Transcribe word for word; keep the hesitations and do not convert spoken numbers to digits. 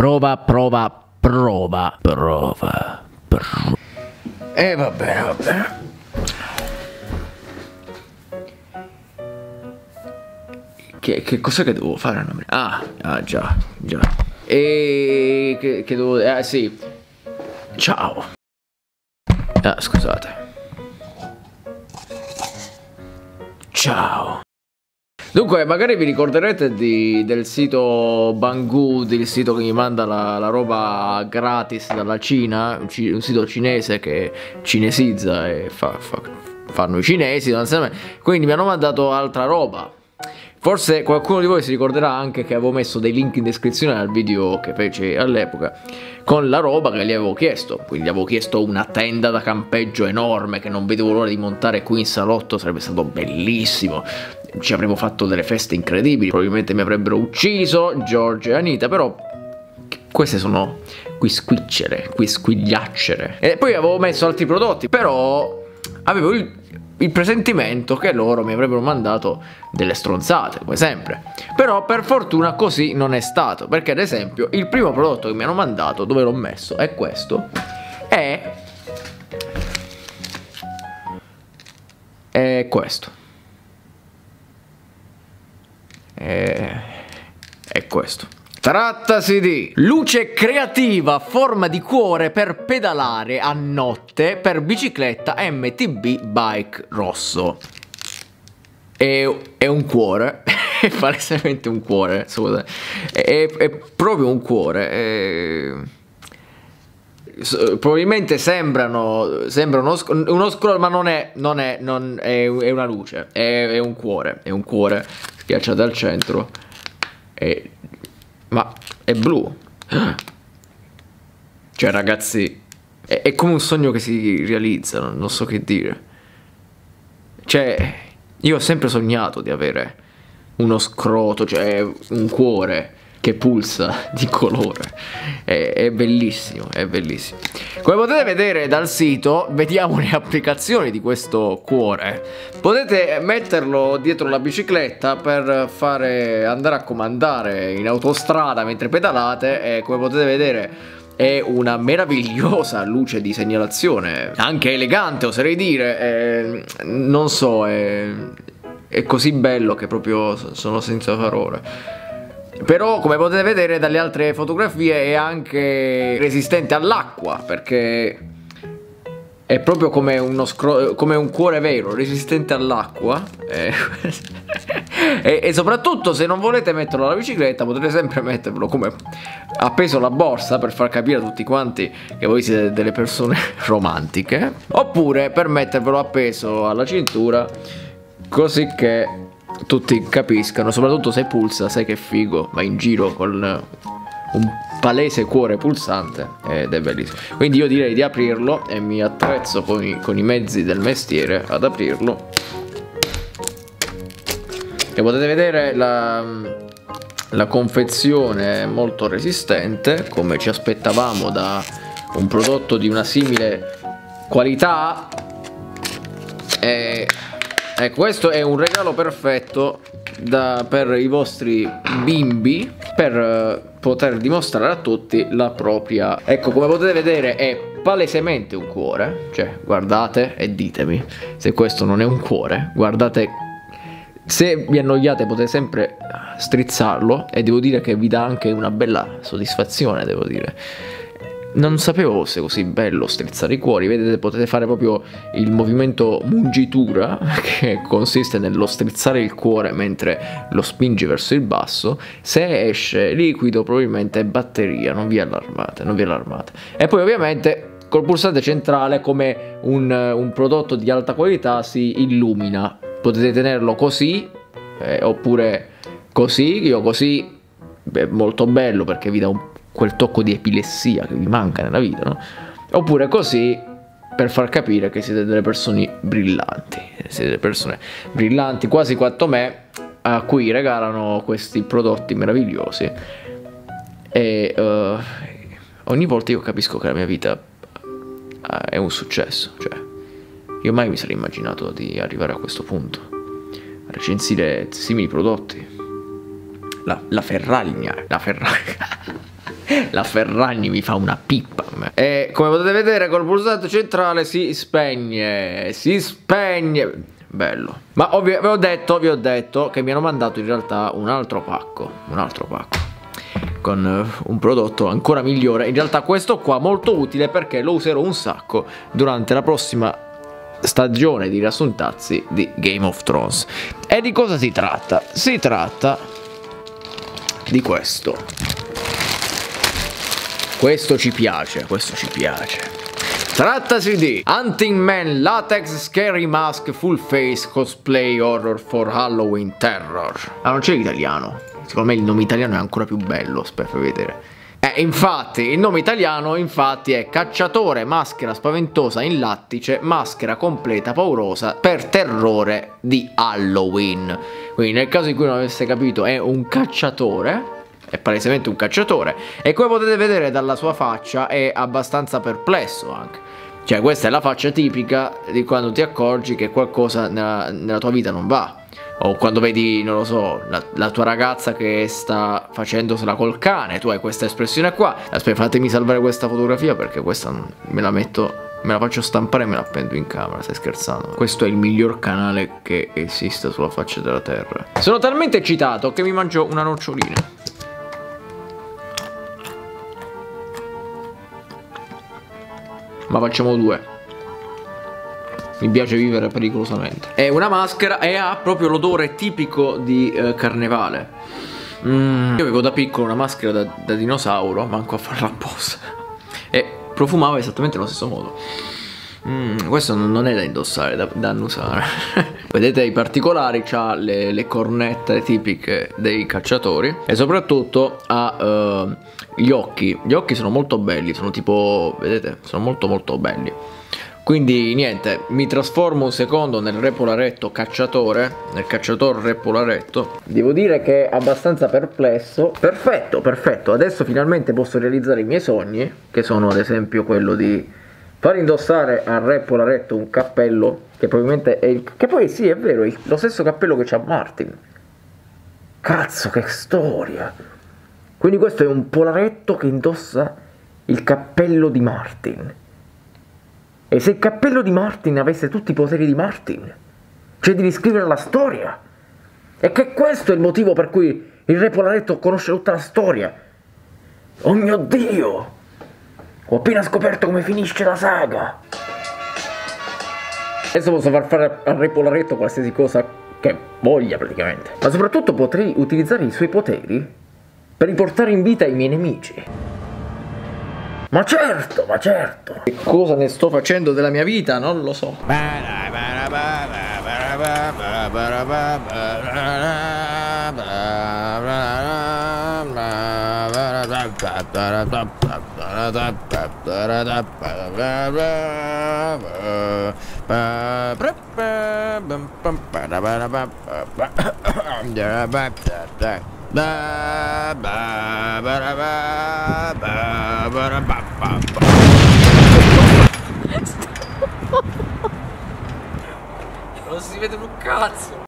Prova, prova, prova, prova, prova. E va bene, va bene. Che, che cos'è che devo fare? Ah, ah già, già. E che, che devo... Eh sì. Ciao. Ah, scusate. Ciao. Dunque, magari vi ricorderete di, del sito Banggood, il sito che mi manda la, la roba gratis dalla Cina, un, un sito cinese che cinesizza e fa, fa, fanno i cinesi, quindi mi hanno mandato altra roba. Forse qualcuno di voi si ricorderà anche che avevo messo dei link in descrizione al video che feci all'epoca con la roba che gli avevo chiesto. Quindi gli avevo chiesto una tenda da campeggio enorme che non vedevo l'ora di montare qui in salotto, sarebbe stato bellissimo. Ci avremmo fatto delle feste incredibili, probabilmente mi avrebbero ucciso George e Anita, però queste sono quisquicciere, quisquigliaccere. E poi avevo messo altri prodotti, però avevo il, il presentimento che loro mi avrebbero mandato delle stronzate, come sempre. Però per fortuna così non è stato, perché ad esempio il primo prodotto che mi hanno mandato, dove l'ho messo, è questo, è... è questo. È, è questo. Trattasi di luce creativa a forma di cuore per pedalare a notte per bicicletta M T B Bike rosso. È, è un cuore, è palesemente un cuore, scusate. È, è proprio un cuore. È... probabilmente sembrano sembra uno, uno scroll, ma non è, non è, non è, è una luce, è, è un cuore, è un cuore schiacciato al centro, è, ma è blu, cioè ragazzi, è, è come un sogno che si realizza, non, non so che dire. Cioè, io ho sempre sognato di avere uno scroto, cioè un cuore che pulsa di colore. È, è bellissimo, è bellissimo. Come potete vedere dal sito, vediamo le applicazioni di questo cuore. Potete metterlo dietro la bicicletta per fare andare a comandare in autostrada mentre pedalate, e come potete vedere è una meravigliosa luce di segnalazione, anche elegante oserei dire, è, non so, è, è così bello che proprio sono senza parole. Però come potete vedere dalle altre fotografie è anche resistente all'acqua, perché è proprio come, uno scro come un cuore vero, resistente all'acqua. E, e, e soprattutto se non volete metterlo alla bicicletta potete sempre metterlo come appeso alla borsa, per far capire a tutti quanti che voi siete delle persone romantiche, oppure per mettervelo appeso alla cintura così che tutti capiscano, soprattutto se pulsa, sai che figo, vai in giro con un palese cuore pulsante ed è bellissimo. Quindi io direi di aprirlo e mi attrezzo con i, con i mezzi del mestiere ad aprirlo. E potete vedere la, la confezione è molto resistente, come ci aspettavamo da un prodotto di una simile qualità. E E questo è un regalo perfetto da, per i vostri bimbi, per uh, poter dimostrare a tutti la propria... Ecco, come potete vedere è palesemente un cuore, cioè guardate e ditemi se questo non è un cuore. Guardate, se vi annoiate potete sempre strizzarlo e devo dire che vi dà anche una bella soddisfazione, devo dire. Non sapevo fosse così bello strizzare i cuori. Vedete, potete fare proprio il movimento mungitura, che consiste nello strizzare il cuore mentre lo spingi verso il basso. Se esce liquido probabilmente è batteria, non vi allarmate, non vi allarmate. E poi ovviamente col pulsante centrale, come un, un prodotto di alta qualità, si illumina. Potete tenerlo così eh, oppure così. Io così è molto bello perché vi dà un quel tocco di epilessia che vi manca nella vita, no? Oppure così, per far capire che siete delle persone brillanti, siete delle persone brillanti quasi quanto me, a cui regalano questi prodotti meravigliosi. E uh, ogni volta io capisco che la mia vita uh, è un successo. Cioè, io mai mi sarei immaginato di arrivare a questo punto, a recensire simili prodotti. La, la Ferragna, la Ferragna La Ferragni mi fa una pippa. E come potete vedere col pulsante centrale si spegne, si spegne. Bello. Ma ovvio, vi ho detto, vi ho detto che mi hanno mandato in realtà un altro pacco, un altro pacco con uh, un prodotto ancora migliore. In realtà questo qua molto utile perché lo userò un sacco durante la prossima stagione di riassuntazzi di Game of Thrones. E di cosa si tratta? Si tratta di questo. Questo ci piace, questo ci piace. Trattasi di Hunting Man Latex Scary Mask Full Face Cosplay Horror for Halloween Terror. Ah, non c'è l'italiano. Secondo me il nome italiano è ancora più bello, aspetta vedere. Eh, infatti, il nome italiano infatti è Cacciatore maschera spaventosa in lattice, maschera completa paurosa per terrore di Halloween. Quindi nel caso in cui non avesse capito è un cacciatore, è palesemente un cacciatore, e come potete vedere dalla sua faccia è abbastanza perplesso anche. Cioè questa è la faccia tipica di quando ti accorgi che qualcosa nella, nella tua vita non va. O quando vedi, non lo so, la, la tua ragazza che sta facendosela col cane, tu hai questa espressione qua. Aspetta, fatemi salvare questa fotografia perché questa me la metto, me la faccio stampare e me la appendo in camera, stai scherzando? Questo è il miglior canale che esiste sulla faccia della terra. Sono talmente eccitato che mi mangio una nocciolina. Ma facciamo due. Mi piace vivere pericolosamente. È una maschera e ha proprio l'odore tipico di eh, carnevale. mm. Io avevo da piccolo una maschera da, da dinosauro, manco a farla apposta, e profumava esattamente allo stesso modo. mm, Questo non è da indossare, da, da annusare. Vedete i particolari, c'ha le, le cornette tipiche dei cacciatori e soprattutto ha uh, gli occhi. Gli occhi sono molto belli, sono tipo, vedete, sono molto molto belli. Quindi niente, mi trasformo un secondo nel re polaretto cacciatore, nel cacciatore re polaretto. Devo dire che è abbastanza perplesso. Perfetto, perfetto, adesso finalmente posso realizzare i miei sogni, che sono ad esempio quello di far indossare al re polaretto un cappello che probabilmente è il... che poi sì, è vero, è lo stesso cappello che c'ha Martin. Cazzo, che storia! Quindi questo è un polaretto che indossa il cappello di Martin. E se il cappello di Martin avesse tutti i poteri di Martin, cioè di riscrivere la storia, e che questo è il motivo per cui il re polaretto conosce tutta la storia. Oh mio Dio! Ho appena scoperto come finisce la saga. Adesso posso far fare al re polaretto qualsiasi cosa che voglia praticamente. Ma soprattutto potrei utilizzare i suoi poteri per riportare in vita i miei nemici. Ma certo, ma certo. Che cosa ne sto facendo della mia vita? Non lo so. Non si vede un cazzo.